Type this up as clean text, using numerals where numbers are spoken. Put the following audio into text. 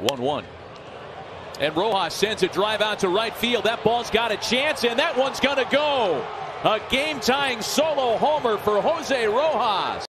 1-1. And Rojas sends a drive out to right field. That ball's got a chance, and that one's going to go. A game-tying solo homer for Jose Rojas.